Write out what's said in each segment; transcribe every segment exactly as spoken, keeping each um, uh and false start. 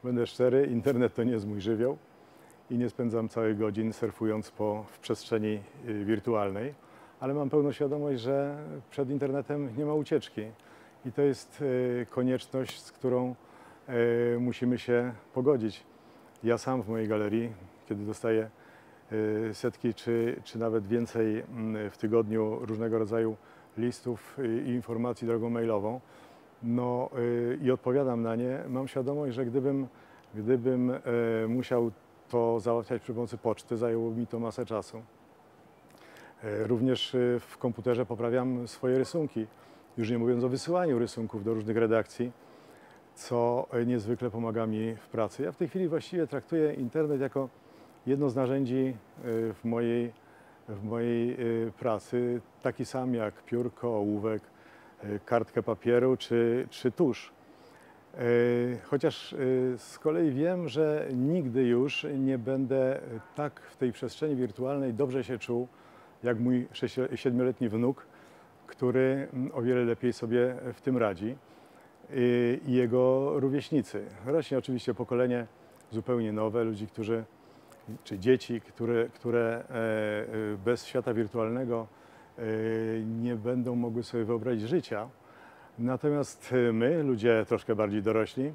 Będę szczery, internet to nie jest mój żywioł i nie spędzam całych godzin surfując po, w przestrzeni y, wirtualnej, ale mam pełną świadomość, że przed internetem nie ma ucieczki i to jest y, konieczność, z którą y, musimy się pogodzić. Ja sam w mojej galerii, kiedy dostaję y, setki czy, czy nawet więcej y, w tygodniu różnego rodzaju listów i informacji drogą mailową, no y, i odpowiadam na nie, mam świadomość, że gdybym, gdybym y, musiał to załatwiać przy pomocy poczty, zajęłoby mi to masę czasu. Y, również y, w komputerze poprawiam swoje rysunki, już nie mówiąc o wysyłaniu rysunków do różnych redakcji, co y, niezwykle pomaga mi w pracy. Ja w tej chwili właściwie traktuję internet jako jedno z narzędzi y, w mojej, w mojej y, pracy, taki sam jak piórko, ołówek, kartkę papieru czy, czy tusz. Chociaż z kolei wiem, że nigdy już nie będę tak w tej przestrzeni wirtualnej dobrze się czuł, jak mój siedmioletni wnuk, który o wiele lepiej sobie w tym radzi, i jego rówieśnicy. Rośnie oczywiście pokolenie zupełnie nowe, ludzi, którzy, czy dzieci, które, które bez świata wirtualnego nie będą mogły sobie wyobrazić życia. Natomiast my, ludzie troszkę bardziej dorośli,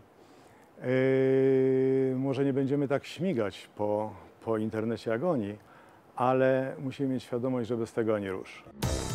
może nie będziemy tak śmigać po, po internecie jak oni, ale musimy mieć świadomość, że bez tego ani rusz.